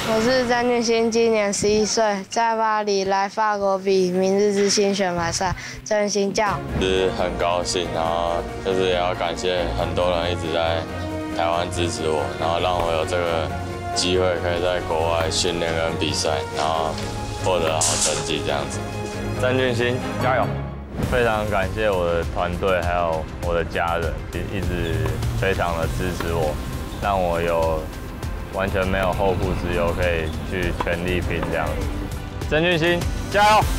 我是詹俊欣，今年11岁，在巴黎来法国比明日之星选拔赛。詹俊欣叫， 是很高兴，然后就是也要感谢很多人一直在台湾支持我，然后让我有这个机会可以在国外训练跟比赛，然后获得好成绩这样子。詹俊欣，加油！非常感谢我的团队还有我的家人，一直非常的支持我，让我有完全没有后顾之忧，可以去全力拼这样子。詹俊欣，加油！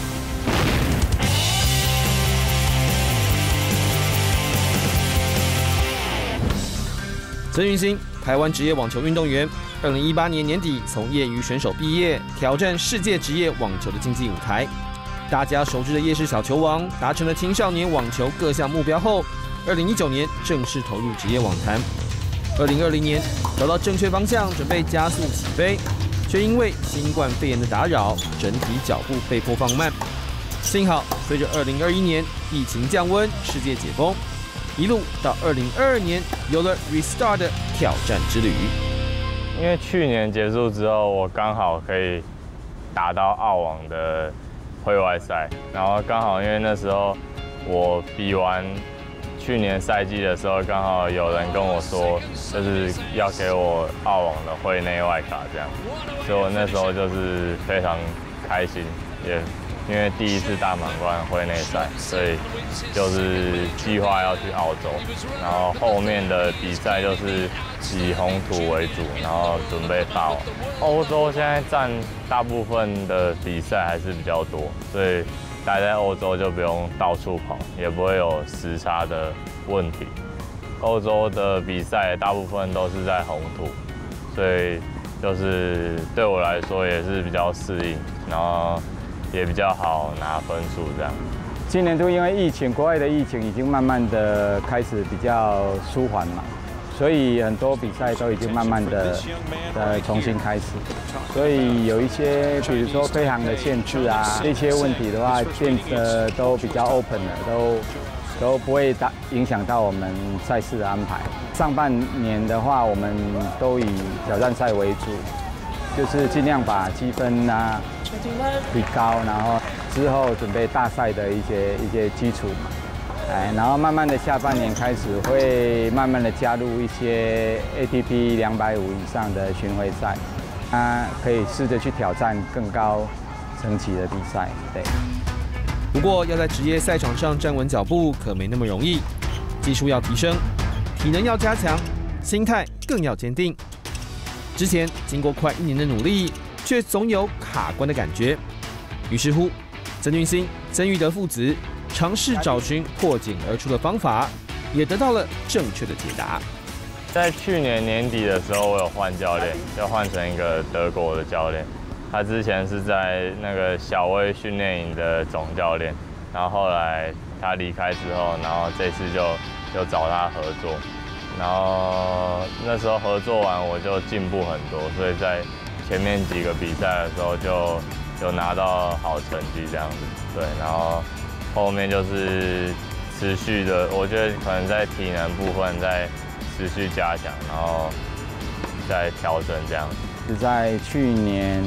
曾云欣，台湾职业网球运动员，2018年年底从业余选手毕业，挑战世界职业网球的竞技舞台。大家熟知的夜市小球王，达成了青少年网球各项目标后，2019年正式投入职业网坛。2020年找到正确方向，准备加速起飞，却因为新冠肺炎的打扰，整体脚步被迫放慢。幸好随着2021年疫情降温，世界解封，一路到2022年有了 Restart 的挑战之旅。 因为去年结束之后，我刚好可以打到澳网的会外赛，然后刚好因为那时候我比完去年赛季的时候，刚好有人跟我说，就是要给我澳网的会内外卡这样，所以我那时候就是非常开心，也因为第一次大满贯会内赛，所以就是计划要去澳洲，然后后面的比赛就是以红土为主，然后准备法网。欧洲现在占大部分的比赛还是比较多，所以待在欧洲就不用到处跑，也不会有时差的问题。欧洲的比赛大部分都是在红土，所以就是对我来说也是比较适应，然后也比较好拿分数这样。 今年度因为疫情，国外的疫情已经慢慢的开始比较舒缓嘛，所以很多比赛都已经慢慢的重新开始。所以有一些，比如说飞航的限制啊，这些问题的话，变得都比较 open 了，都不会影响到我们赛事的安排。上半年的话，我们都以挑战赛为主，就是尽量把积分啊提高，然后之后准备大赛的一些基础嘛。然后慢慢的下半年开始会慢慢的加入一些 ATP 250以上的巡回赛，可以试着去挑战更高层级的比赛。对。 不过要在职业赛场上站稳脚步可没那么容易，技术要提升，体能要加强，心态更要坚定。之前经过快1年的努力，却总有卡关的感觉。于是乎，曾俊欣、曾玉德父子尝试找寻破茧而出的方法，也得到了正确的解答。 在去年年底的时候，我有换教练，就换成一个德国的教练。他之前是在那个小威训练营的总教练，然后后来他离开之后，然后这次就找他合作，然后那时候合作完我就进步很多，所以在前面几个比赛的时候就拿到好成绩这样子，对，然后后面就是持续的，我觉得可能在体能部分再持续加强，然后再调整这样子。 是在去年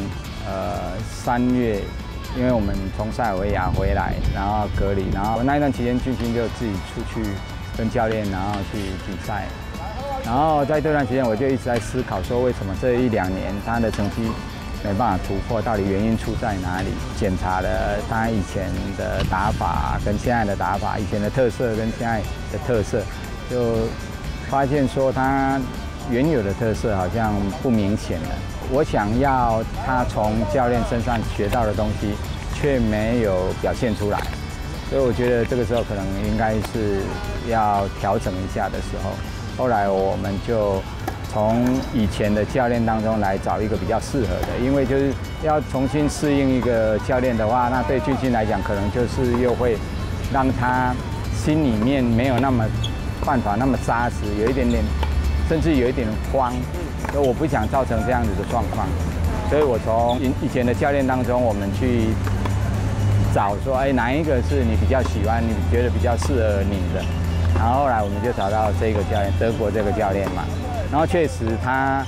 3月，因为我们从塞尔维亚回来，然后隔离，然后那一段期间俊欣就自己出去跟教练，然后去比赛。然后在这段期间，我就一直在思考说，为什么这1、2年他的成绩没办法突破，到底原因出在哪里？检查了他以前的打法跟现在的打法，以前的特色跟现在的特色，就发现说他原有的特色好像不明显了。我想要他从教练身上学到的东西，却没有表现出来，所以我觉得这个时候可能应该是要调整一下的时候。后来我们就从以前的教练当中来找一个比较适合的，因为就是要重新适应一个教练的话，那对俊欣来讲，可能就是又会让他心里面没有那么办法那么扎实，有一点点，甚至有一点慌。所以我不想造成这样子的状况，所以我从以前的教练当中，我们去找说，哪一个是你比较喜欢，你觉得比较适合你的。然后后来我们就找到这个教练，德国这个教练嘛。然后确实他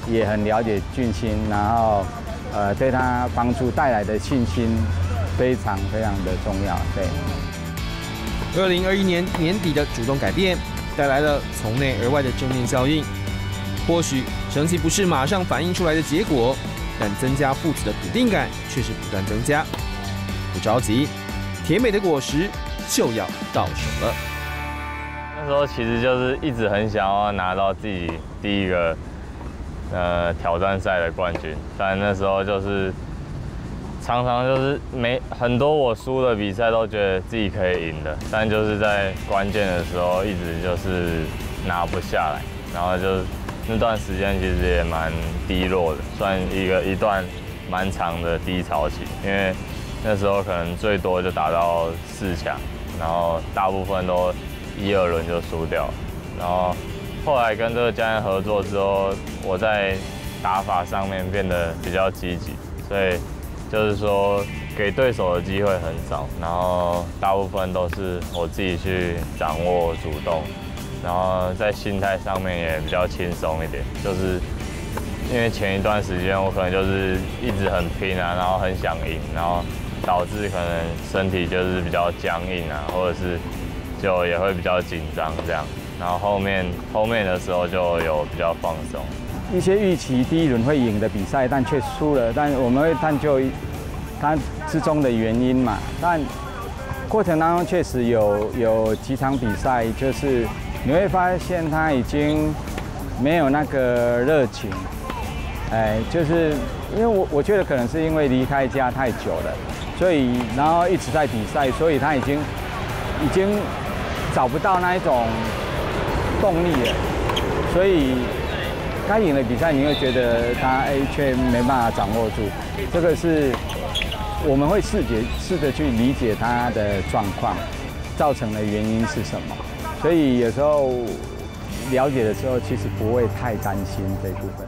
也很了解俊兴，然后对他帮助带来的信心非常非常的重要。对 ，2021年年底的主动改变，带来了从内而外的正面效应。或许成绩不是马上反映出来的结果，但增加父子的笃定感却是不断增加。不着急，甜美的果实就要到手了。 那时候其实就是一直很想要拿到自己第一个挑战赛的冠军，但那时候就是常常就是很多我输的比赛都觉得自己可以赢的，但就是在关键的时候一直就是拿不下来，然后就那段时间其实也蛮低落的，算一段蛮长的低潮期，因为那时候可能最多就打到4强，然后大部分都1、2轮就输掉了，然后后来跟这个教练合作之后，我在打法上面变得比较积极，所以就是说给对手的机会很少，然后大部分都是我自己去掌握主动，然后在心态上面也比较轻松一点，就是因为前一段时间我可能就是一直很拼啊，然后很想赢，然后导致可能身体就是比较僵硬啊，或者是就也会比较紧张这样。然后后面的时候就有比较放松。 一些预期第一轮会赢的比赛，但却输了，但我们会探究它之中的原因嘛。但过程当中确实有几场比赛，就是你会发现他已经没有那个热情，就是因为我觉得可能是因为离开家太久了，所以然后一直在比赛，所以他已经找不到那一种动力了，所以该赢的比赛你会觉得他却没办法掌握住，这个是我们会试着去理解他的状况，造成的原因是什么，所以有时候了解的时候其实不会太担心这一部分。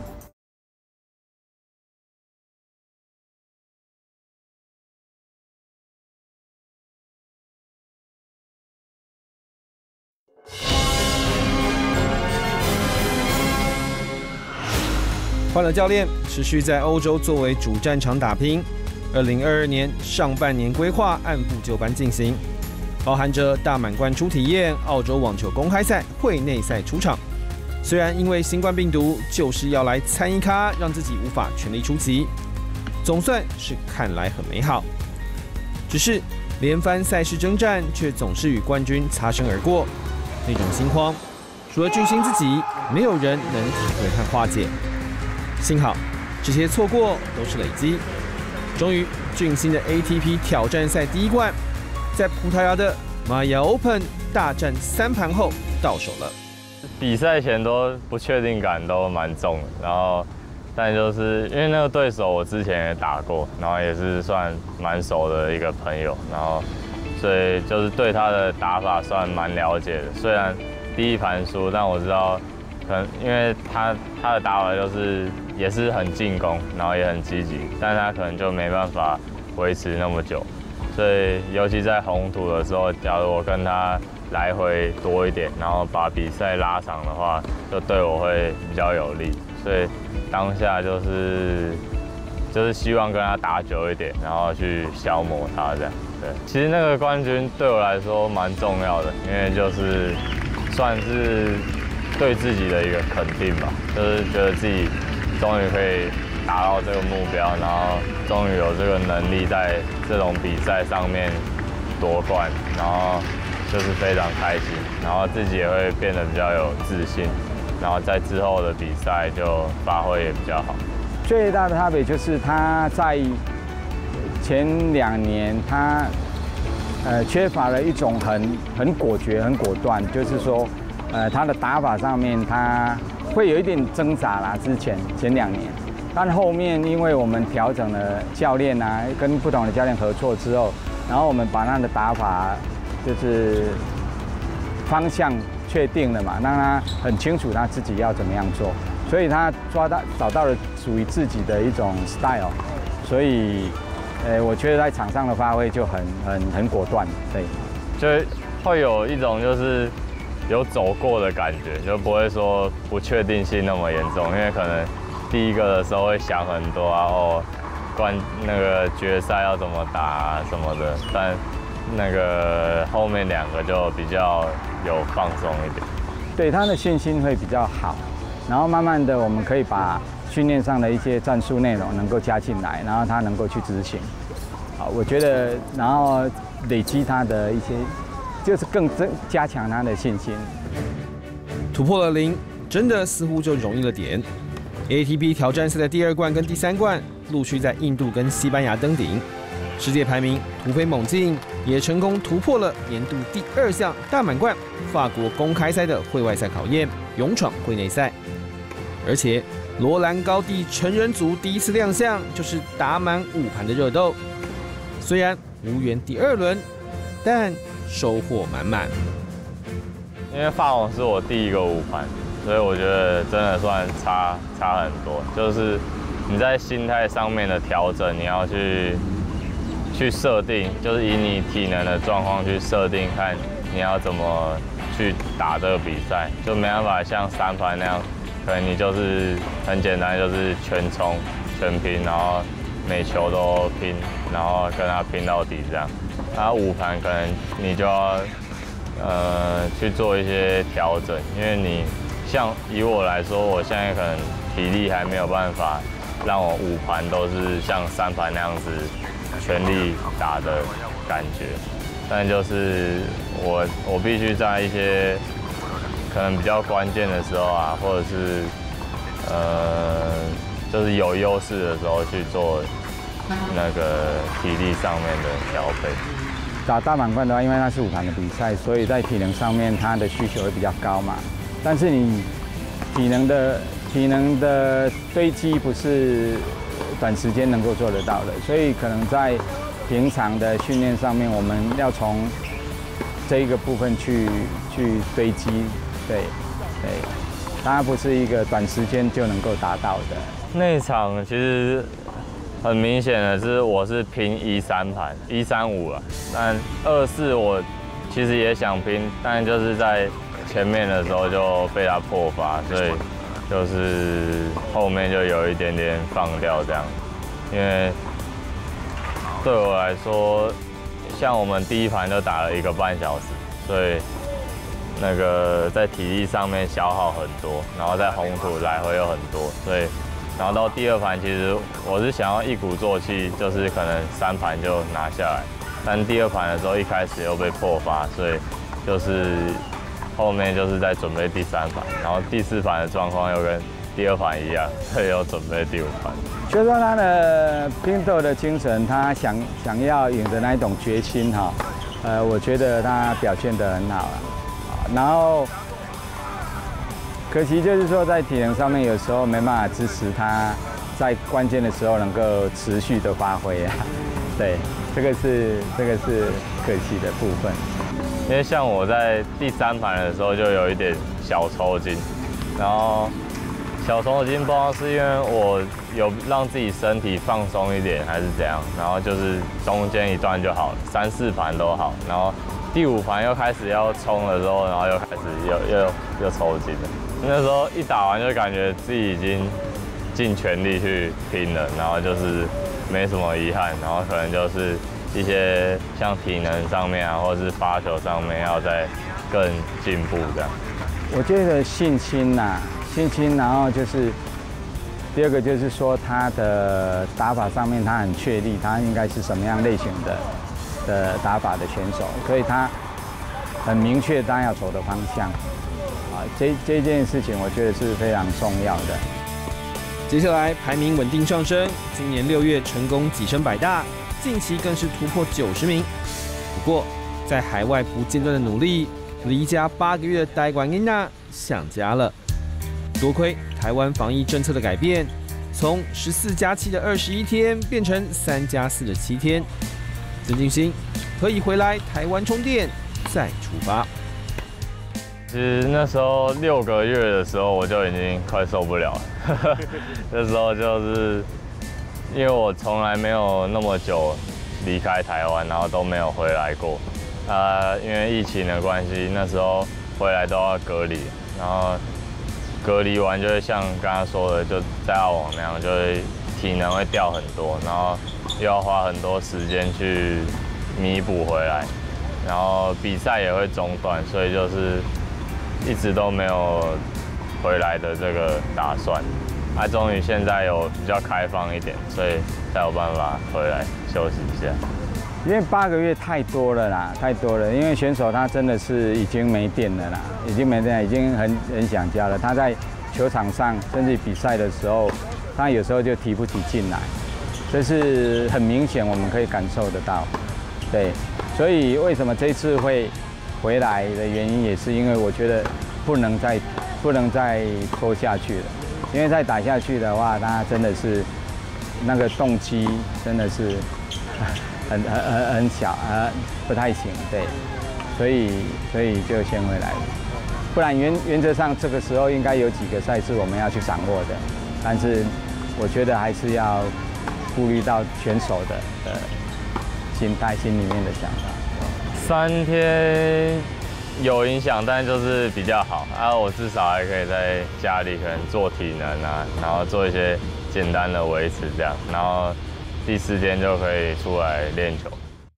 换了教练，持续在欧洲作为主战场打拼。2022年上半年规划按部就班进行，包含着大满贯初体验、澳洲网球公开赛、会内赛出场。虽然因为新冠病毒就是要来参一咖，让自己无法全力出击，总算是看来很美好。只是连番赛事征战，却总是与冠军擦身而过，那种心慌，除了俊兴自己，没有人能体会和化解。幸好这些错过都是累积，终于俊兴的 ATP 挑战赛第一冠，在葡萄牙的 Maya Open 大战3盘后到手了。 比赛前都不确定感都蛮重的，然后但就是因为那个对手我之前也打过，然后也是算蛮熟的一个朋友，然后所以就是对他的打法算蛮了解的。虽然第一盘输，但我知道可能因为他的打法就是也是很进攻，然后也很积极，但他可能就没办法维持那么久。所以尤其在红土的时候，假如我跟他来回多一点，然后把比赛拉长的话，就对我会比较有利。所以当下就是希望跟他打久一点，然后去消磨他这样。对，其实那个冠军对我来说蛮重要的，因为就是算是对自己的一个肯定吧，就是觉得自己终于可以达到这个目标，然后终于有这个能力在这种比赛上面夺冠，然后就是非常开心，然后自己也会变得比较有自信，然后在之后的比赛就发挥也比较好。 最大的差别就是他在前2年他缺乏了一种很果决、很果断，就是说他的打法上面他会有一点挣扎啦。前2年，但后面因为我们调整了教练啊，跟不同的教练合作之后，然后我们把他的打法就是方向确定了嘛，让他很清楚他自己要怎么样做，所以他找到了属于自己的一种 style， 所以我觉得在场上的发挥就很果断，对， 就会有一种就是有走过的感觉，就不会说不确定性那么严重，因为可能第一个的时候会想很多啊，那个决赛要怎么打啊什么的，但那个后面2个就比较有放松一点。 对他的信心会比较好，然后慢慢的我们可以把训练上的一些战术内容能够加进来，然后他能够去执行。我觉得，然后累积他的一些，就是更加强他的信心。 突破了0，真的似乎就容易了点。ATP 挑战赛的第2冠跟第3冠陆续在印度跟西班牙登顶，世界排名突飞猛进，也成功突破了年度第2项大满贯法国公开赛的会外赛考验，勇闯会内赛。而且罗兰高地成人组第1次亮相就是打满5盘的热斗，虽然无缘第2轮，但收获满满。 因为法网是我第1个5盘。所以我觉得真的算差很多，就是你在心态上面的调整，你要去设定，就是以你体能的状况去设定，看你要怎么去打这个比赛，就没办法像3盘那样，可能你就是很简单，就是全冲全拼，然后每球都拼，然后跟他拼到底这样。那5盘可能你就要去做一些调整，因为你。像以我来说，我现在可能体力还没有办法让我5盘都是像3盘那样子全力打的感觉，但就是我必须在一些可能比较关键的时候啊，或者是就是有优势的时候去做那个体力上面的调配。 打大满贯的话，因为它是5盘的比赛，所以在体能上面它的需求会比较高嘛。但是你体能的堆积不是短时间能够做得到的，所以可能在平常的训练上面，我们要从这一个部分去堆积，对，它不是一个短时间就能够达到的。 那一场其实很明显的是，我是拼1-3盘，1-3-5了，但2-4我其实也想拼，但就是在前面的时候就被他破发，所以就是后面就有一点点放掉这样。因为对我来说，像我们第1盘就打了1个半小时，所以那个在体力上面消耗很多，然后在红土来回又很多，所以然后到第2盘其实我是想要一鼓作气，就是可能3盘就拿下来，但第2盘的时候一开始又被破发，所以就是后面就是在准备第3盘，然后第4盘的状况又跟第2盘一样，所以又准备第5盘。 就说他的拼斗的精神，他想要赢的那一种决心哈，我觉得他表现得很好了。然后可惜就是说在体能上面有时候没办法支持他在关键的时候能够持续的发挥啊。对，这个是可惜的部分。 因为像我在第3盘的时候就有一点小抽筋，然后小抽筋不知道是因为我有让自己身体放松一点还是怎样，然后就是中间一段就好了，3、4盘都好，然后第5盘又开始要冲的时候，然后又开始又抽筋了。那时候一打完就感觉自己已经尽全力去拼了，然后就是没什么遗憾，然后可能就是一些像体能上面啊，或者是发球上面要再更进步这样。 我觉得信心呐，然后就是第2个就是说他的打法上面他很确立，他应该是什么样类型的打法的选手，所以他很明确他要走的方向。这件事情我觉得是非常重要的。 接下来排名稳定上升，今年6月成功跻身100大，近期更是突破90名。不过，在海外不间断的努力，离家8个月的戴冠英娜想家了。多亏台湾防疫政策的改变，从14+7的21天变成3+4的7天，曾敬鑫可以回来台湾充电，再出发。 其实那时候6个月的时候，我就已经快受不了了。那时候就是因为我从来没有那么久离开台湾，然后都没有回来过。因为疫情的关系，那时候回来都要隔离，然后隔离完就会像刚刚说的，就在澳网那样，就会体能会掉很多，然后又要花很多时间去弥补回来，然后比赛也会中断，所以就是一直都没有回来的这个打算。终于现在有比较开放一点，所以才有办法回来休息一下。 因为8个月太多了啦，太多了。因为选手他真的是已经没电了啦，已经没电了，已经很想家了。他在球场上甚至比赛的时候，他有时候就提不起劲来，这是很明显我们可以感受得到。对，所以为什么这次会回来的原因，也是因为我觉得不能再拖下去了。因为再打下去的话，他真的是那个动机真的是很小，不太行，对，所以就先回来了。不然原则上这个时候应该有几个赛事我们要去掌握的，但是我觉得还是要顾虑到选手的心态、心里面的想法。 3天有影响，但就是比较好。我至少还可以在家里可能做体能啊，然后做一些简单的维持这样，然后第4天就可以出来练球。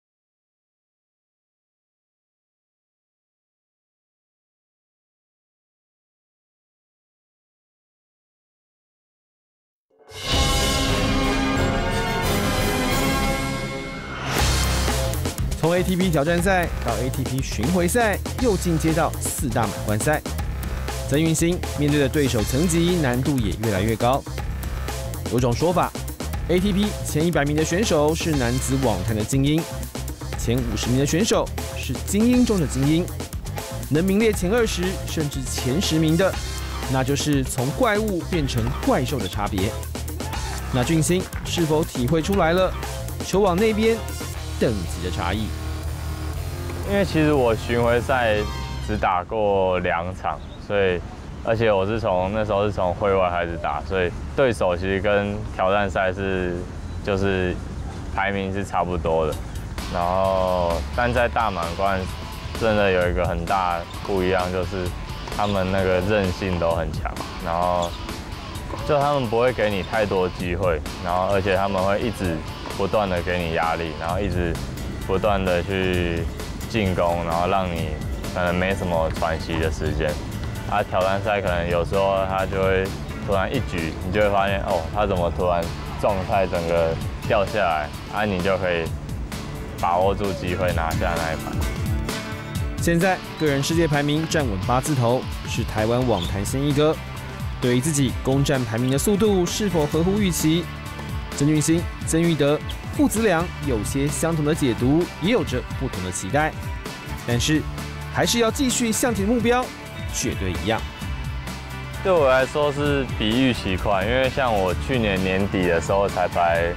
从 ATP 挑战赛到 ATP 巡回赛，又进阶到4大满贯赛，曾云欣面对的对手层级难度也越来越高。有种说法 ，ATP 前100名的选手是男子网坛的精英，前50名的选手是精英中的精英，能名列前20甚至前10名的，那就是从怪物变成怪兽的差别。那俊欣是否体会出来了球网那边等级的差异？ 因为其实我巡回赛只打过2场，所以而且我是那时候是从会外开始打，所以对手其实跟挑战赛就是排名是差不多的。然后但在大满贯真的有一个很大不一样，就是他们那个韧性都很强，然后就他们不会给你太多机会，然后而且他们会一直不断的给你压力，然后一直不断的去进攻，然后让你可能没什么喘息的时间。挑战赛可能有时候他就会突然一局，你就会发现哦，他怎么突然状态整个掉下来，你就可以把握住机会拿下那一盘。 现在个人世界排名站稳8字头，是台湾网坛先一哥。对于自己攻占排名的速度是否合乎预期，曾俊欣、曾玉德父子俩有些相同的解读，也有着不同的期待，但是还是要继续向前的目标，绝对一样。 对我来说是比预期快，因为像我去年年底的时候才排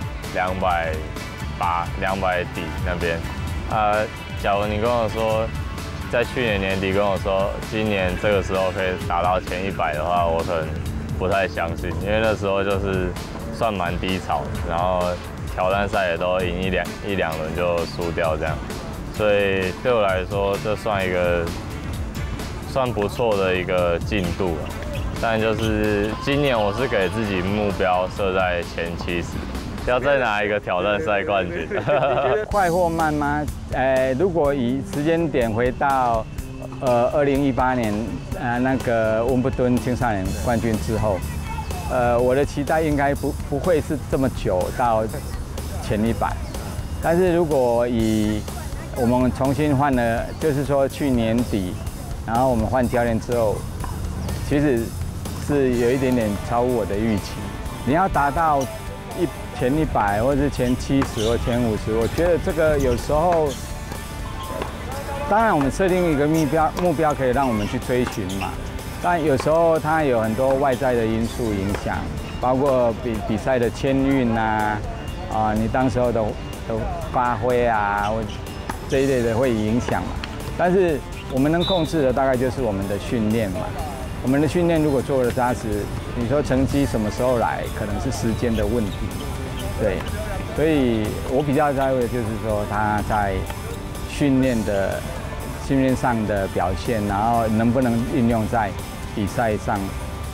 280、200底那边，假如你跟我说在去年年底跟我说今年这个时候可以打到前100的话，我可能不太相信，因为那时候就是算蛮低潮，然后挑战赛也都赢一两轮就输掉这样，所以对我来说这算一个算不错的一个进度了。但就是今年我是给自己目标设在前70。要再拿一个挑战赛冠军， 快或慢吗？如果以时间点回到2018年那个温布顿青少年冠军之后，我的期待应该不会是这么久到前100，但是如果以我们重新换了，就是说去年底，然后我们换教练之后，其实是有一点点超乎我的预期。你要达到前100或者是前70或前50，我觉得这个有时候，当然我们设定一个目标可以让我们去追寻嘛，但有时候它有很多外在的因素影响，包括比赛的签运你当时候的发挥或这一类的会影响嘛。但是我们能控制的大概就是我们的训练嘛。我们的训练如果做得扎实，你说成绩什么时候来，可能是时间的问题。对，所以我比较在乎的就是说他在训练上的表现，然后能不能运用在比赛上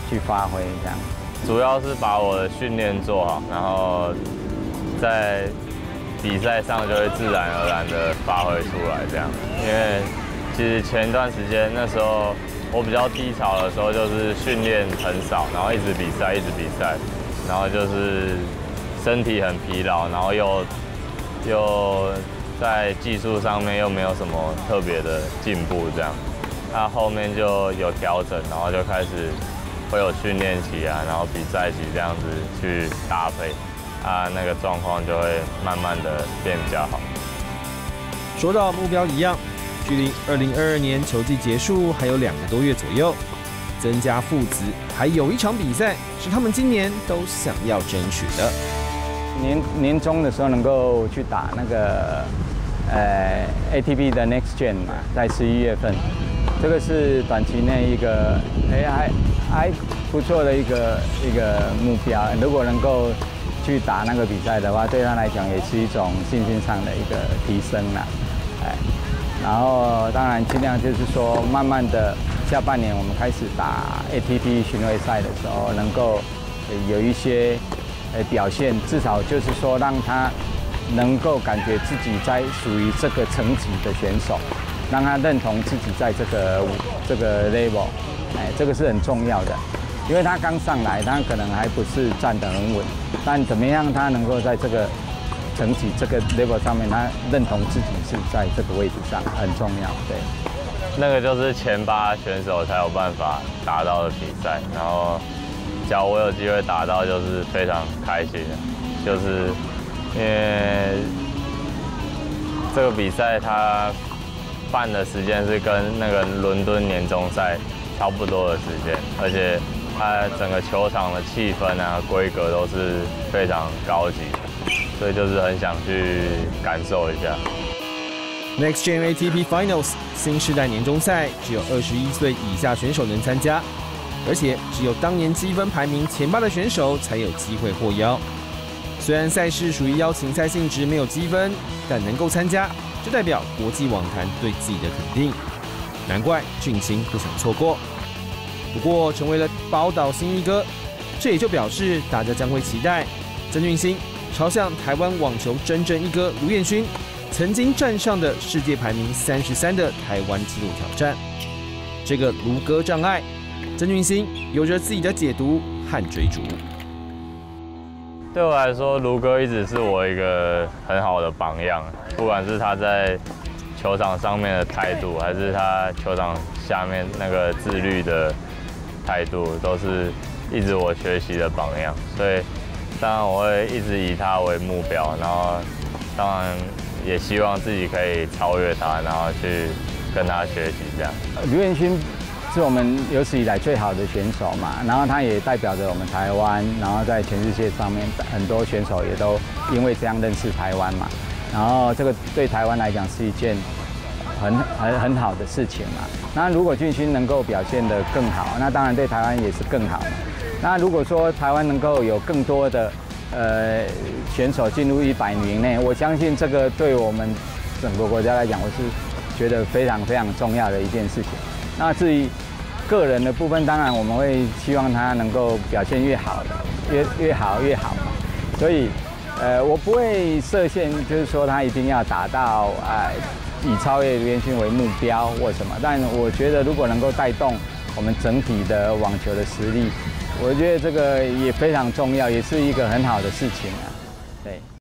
去发挥这样。 主要是把我的训练做好，然后在比赛上就会自然而然的发挥出来这样。因为其实前一段时间那时候我比较低潮的时候，就是训练很少，然后一直比赛，然后就是身体很疲劳，然后又在技术上面又没有什么特别的进步这样。那后面就有调整，然后就开始会有训练期啊，然后比赛期这样子去搭配，那个状况就会慢慢的变比较好。 说到目标一样，距离2022年球季结束还有2个多月左右，曾家父子还有一场比赛是他们今年都想要争取的。 年中的时候能够去打那个ATP 的 Next Gen 嘛，在11月份，这个是短期内一个还不错的一个目标。如果能够去打那个比赛的话，对他来讲也是一种信心上的一个提升啦。然后当然尽量就是说，慢慢的下半年我们开始打 ATP 巡回赛的时候，能够有一些表现，至少就是说让他能够感觉自己在属于这个层级的选手，让他认同自己在这个 level， 这个是很重要的。因为他刚上来，他可能还不是站得很稳，但怎么样他能够在这个层级这个 level 上面，他认同自己是在这个位置上很重要。对， 那个就是前8选手才有办法打到的比赛，然后只要我有机会打到，就是非常开心的，就是因为这个比赛它办的时间是跟那个伦敦年终赛差不多的时间，而且它整个球场的气氛啊、规格都是非常高级的，所以就是很想去感受一下。 Next Gen ATP Finals 新世代年终赛只有21岁以下选手能参加，而且只有当年积分排名前8的选手才有机会获邀。虽然赛事属于邀请赛性质，没有积分，但能够参加，就代表国际网坛对自己的肯定。难怪俊卿不想错过。不过成为了宝岛新一哥，这也就表示大家将会期待曾俊欣朝向台湾网球真正一哥卢彦勋曾经站上的世界排名33的台湾纪录挑战。这个卢哥障碍，曾俊欣有着自己的解读和追逐。 对我来说，卢哥一直是我一个很好的榜样，不管是他在球场上面的态度，还是他球场下面那个自律的态度，都是一直我学习的榜样。所以，当然我会一直以他为目标，然后当然也希望自己可以超越他，然后去跟他学习这样。 卢彦勋是我们有史以来最好的选手嘛，然后他也代表着我们台湾，然后在全世界上面很多选手也都因为这样认识台湾嘛，然后这个对台湾来讲是一件很好的事情嘛。那如果俊勋能够表现得更好，那当然对台湾也是更好嘛。那如果说台湾能够有更多的选手进入100名内，我相信这个对我们整个国家来讲，我是觉得非常非常重要的一件事情。那至于个人的部分，当然我们会希望他能够表现越好，越好嘛。所以我不会设限，就是说他一定要达到以超越卢彦勋为目标或什么。但我觉得如果能够带动我们整体的网球的实力，我觉得这个也非常重要，也是一个很好的事情啊。对。